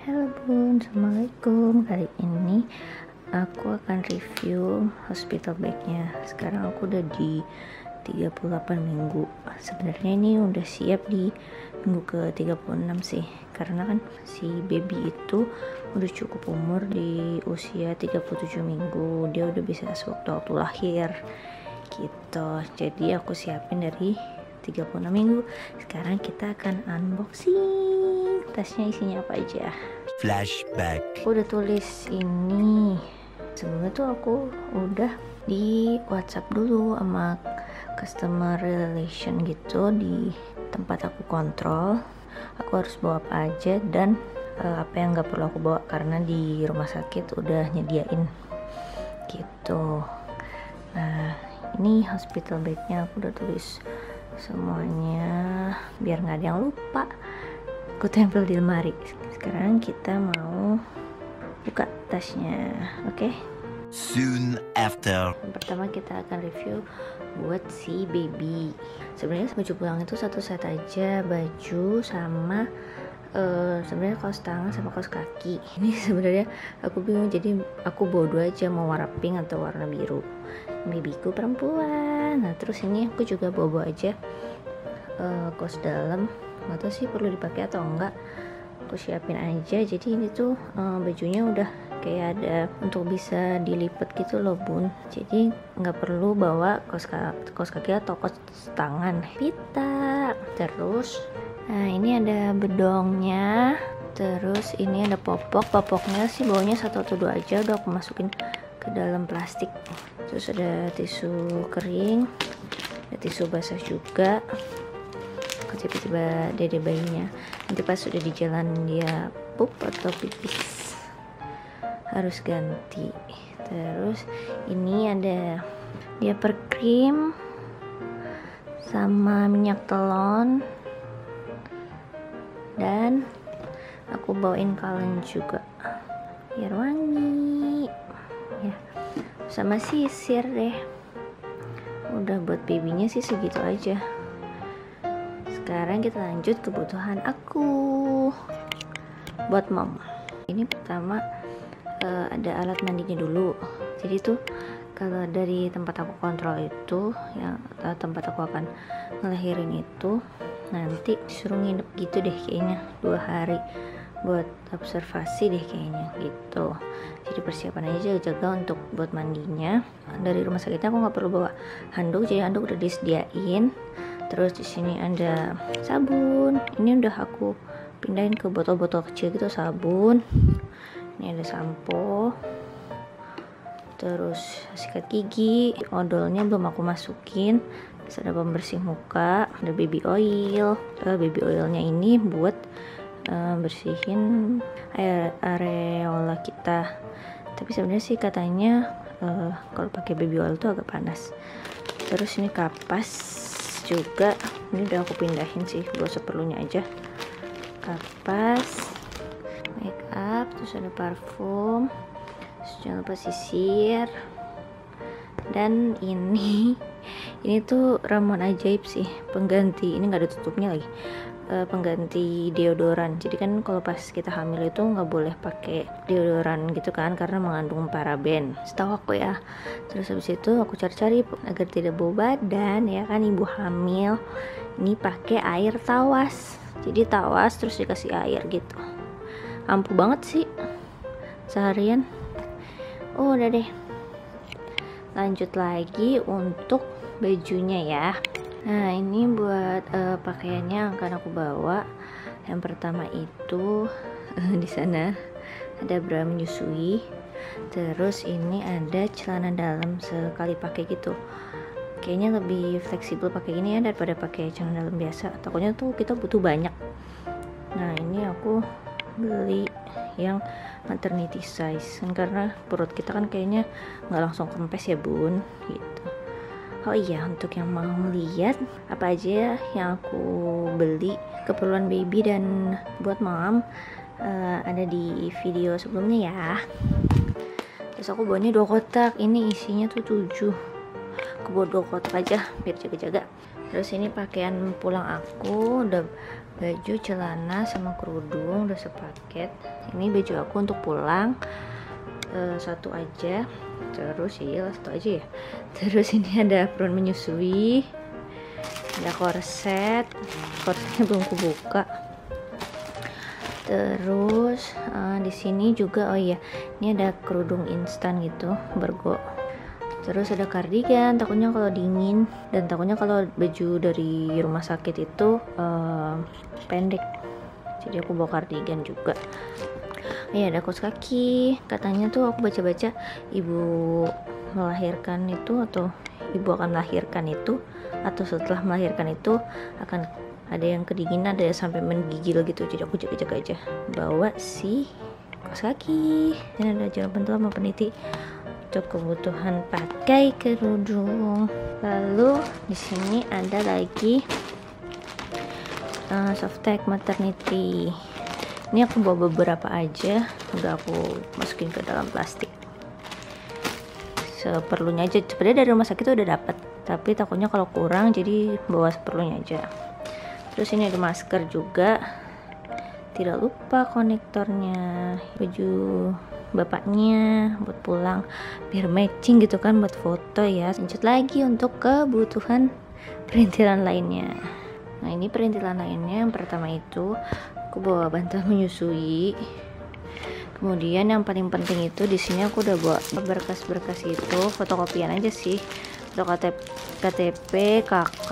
Halo bun, assalamualaikum. Kali ini aku akan review hospital bagnya. Sekarang aku udah di 38 minggu. Sebenarnya ini udah siap di minggu ke 36 sih, karena kan si baby itu udah cukup umur di usia 37 minggu. Dia udah bisa sewaktu-waktu lahir gitu. Jadi aku siapin dari 36 minggu. Sekarang kita akan unboxing. Tasnya isinya apa aja? Flashback. Aku udah tulis ini. Sebelumnya tuh aku udah di WhatsApp dulu sama customer relation gitu di tempat aku kontrol. Aku harus bawa apa aja dan apa yang nggak perlu aku bawa karena di rumah sakit udah nyediain gitu. Nah, ini hospital bagnya aku udah tulis semuanya biar nggak ada yang lupa. Aku tempel di lemari. Sekarang kita mau buka tasnya, oke? Soon after. Yang pertama kita akan review buat si baby. Sebenarnya baju pulang itu satu set aja, baju sama sebenarnya kaos tangan sama kaos kaki. Ini sebenarnya aku bingung, jadi aku bawa dua aja, mau warna pink atau warna biru. Babyku perempuan. Nah terus ini aku juga bawa aja kaos dalam. Nggak tahu sih perlu dipakai atau enggak, aku siapin aja. Jadi ini tuh bajunya udah kayak ada untuk bisa dilipat gitu loh bun, jadi nggak perlu bawa kaos kaki atau kaos tangan. Pita, terus nah ini ada bedongnya, terus ini ada popoknya sih bawanya satu atau dua aja, udah aku masukin ke dalam plastik. Terus ada tisu kering, ada tisu basah juga. Tiba-tiba dede bayinya nanti pas sudah di jalan dia pup atau pipis harus ganti. Terus ini ada diaper cream sama minyak telon, dan aku bawain kaleng juga biar wangi ya, sama sisir deh. Udah buat babynya sih segitu aja. Sekarang kita lanjut kebutuhan aku buat mom. Ini pertama ada alat mandinya dulu. Jadi tuh kalau dari tempat aku kontrol itu, yang tempat aku akan ngelahirin itu, nanti disuruh nginep gitu deh kayaknya 2 hari buat observasi deh kayaknya gitu. Jadi persiapan aja jaga untuk buat mandinya. Dari rumah sakitnya aku nggak perlu bawa handuk, jadi handuk udah disediain. Terus di sini ada sabun. Ini udah aku pindahin ke botol-botol kecil gitu sabun. Ini ada sampo. Terus sikat gigi, odolnya belum aku masukin. Terus ada pembersih muka, ada baby oil. Baby oilnya ini buat bersihin areola kita. Tapi sebenarnya sih katanya kalau pakai baby oil tuh agak panas. Terus ini kapas juga, ini udah aku pindahin sih buat seperlunya aja. Kapas, make up, terus ada parfum, terus jangan lupa sisir, dan ini tuh ramuan ajaib sih, pengganti, ini nggak ada tutupnya lagi, pengganti deodoran. Jadi kan kalau pas kita hamil itu nggak boleh pakai deodoran gitu kan, karena mengandung paraben, setahu aku ya. Terus habis itu aku cari-cari agar tidak bau badan ya kan, ibu hamil ini pakai air tawas. Jadi tawas terus dikasih air gitu, ampuh banget sih seharian. Udah deh, lanjut lagi untuk bajunya ya. Nah ini buat pakaiannya yang akan aku bawa. Yang pertama itu di sana ada bra menyusui. Terus ini ada celana dalam sekali pakai gitu. Kayaknya lebih fleksibel pakai ini ya daripada pakai celana dalam biasa. Takutnya tuh kita butuh banyak. Nah ini aku beli yang maternity size karena perut kita kan kayaknya nggak langsung kempes ya bun gitu. Oh iya, untuk yang mau lihat apa aja yang aku beli keperluan baby dan buat mom, ada di video sebelumnya ya. Terus aku bawanya 2 kotak, ini isinya tuh 7. Aku bawa 2 kotak aja biar jaga-jaga. Terus ini pakaian pulang aku, udah baju, celana, sama kerudung udah sepaket. Ini baju aku untuk pulang, satu aja. Terus ya satu aja ya. Terus ini ada apron menyusui, ada korsetnya belum kubuka. Terus di sini juga, oh iya, ini ada kerudung instan gitu, bergo. Terus ada kardigan, takutnya kalau dingin, dan takutnya kalau baju dari rumah sakit itu pendek, jadi aku bawa kardigan juga. Ya, ada kaos kaki. Katanya tuh aku baca-baca ibu melahirkan itu, atau ibu akan melahirkan itu, atau setelah melahirkan itu akan ada yang kedinginan, ada yang sampai menggigil gitu. Jadi aku jaga-jaga aja bawa si kaos kaki. Dan ada jilbab pentul sama peniti untuk kebutuhan pakai kerudung. Lalu di sini ada lagi softtek maternity. Ini aku bawa beberapa aja, udah aku masukin ke dalam plastik seperlunya aja. Sebenarnya dari rumah sakit udah dapet, tapi takutnya kalau kurang jadi bawa seperlunya aja. Terus ini ada masker juga, tidak lupa konektornya, baju bapaknya buat pulang biar matching gitu kan, buat foto ya. Lanjut lagi untuk kebutuhan perintilan lainnya. Nah, ini perintilan lainnya. Yang pertama itu aku bawa bantal menyusui. Kemudian yang paling penting itu di sini aku udah bawa berkas-berkas itu, fotokopian aja sih, foto KTP, KK.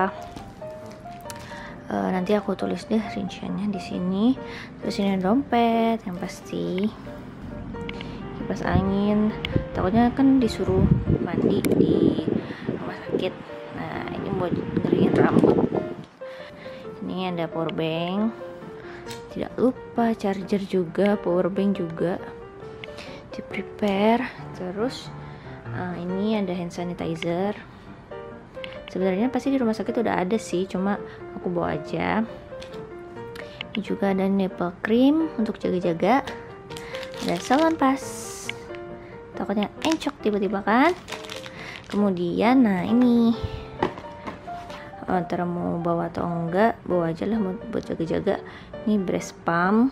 Nanti aku tulis deh rinciannya di sini. Terus ini dompet yang pasti, kipas angin. Takutnya kan disuruh mandi di rumah sakit. Nah, ini buat ngeringin rambut. Ini ada power bank, tidak lupa charger juga, power bank juga di prepare. Terus ini ada hand sanitizer. Sebenarnya pasti di rumah sakit udah ada sih, cuma aku bawa aja. Ini juga ada nipple cream untuk jaga-jaga. Ada salon pas, takutnya encok tiba-tiba kan. Kemudian nah ini antara mau bawa atau enggak, bawa aja lah buat jaga-jaga. Ini breast pump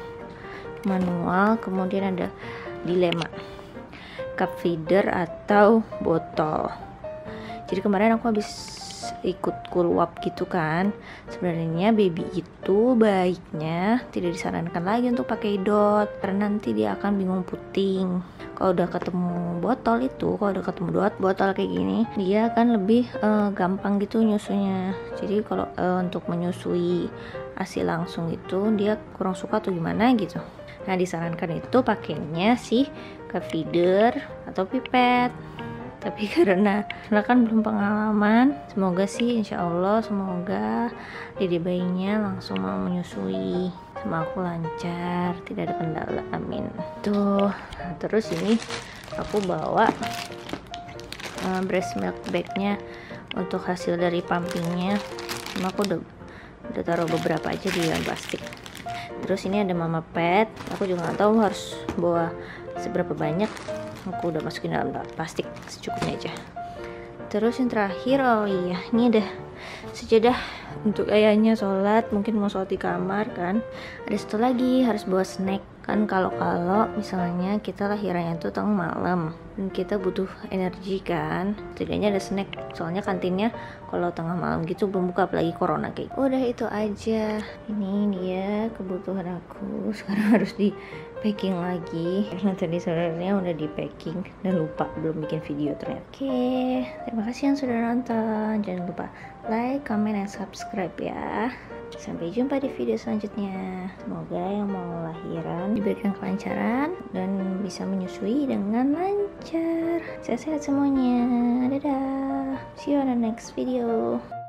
manual. Kemudian ada dilema, cup feeder atau botol. Jadi kemarin aku habis ikut kulwap gitu kan. Sebenarnya baby itu baiknya tidak disarankan lagi untuk pakai dot, karena nanti dia akan bingung puting. Kalau udah ketemu botol itu, kalau udah ketemu botol kayak gini, dia akan lebih gampang gitu nyusunya. Jadi kalau untuk menyusui ASI langsung itu dia kurang suka atau gimana gitu. Nah, disarankan itu pakainya sih cup feeder atau pipet. Tapi karena kan belum pengalaman, semoga sih insya Allah semoga dede bayinya langsung mau menyusui sama aku lancar, tidak ada kendala, amin. Tuh, nah, terus ini aku bawa breast milk bagnya untuk hasil dari pumpingnya. Cuma aku udah taruh beberapa aja di dalam plastik. Terus ini ada mama pad, aku juga nggak tahu harus bawa seberapa banyak. Aku udah masukin dalam plastik secukupnya aja. Terus yang terakhir, oh iya, ini ada sejadah untuk ayahnya sholat, mungkin mau sholat di kamar kan. Ada satu lagi, harus bawa snack kan. Kalau misalnya kita lahirannya itu tengah malam dan kita butuh energi kan, setidaknya ada snack. Soalnya kantinnya kalau tengah malam gitu belum buka, apalagi corona kayak. Udah itu aja. Ini dia kebutuhan aku. Sekarang harus di packing lagi karena tadi sebenarnya udah di packing dan lupa, belum bikin video ternyata. Oke, terima kasih yang sudah nonton. Jangan lupa like, comment, dan subscribe ya. Sampai jumpa di video selanjutnya. Semoga yang mau lahiran diberikan kelancaran dan bisa menyusui dengan lancar. Sehat-sehat semuanya. Dadah. See you on the next video.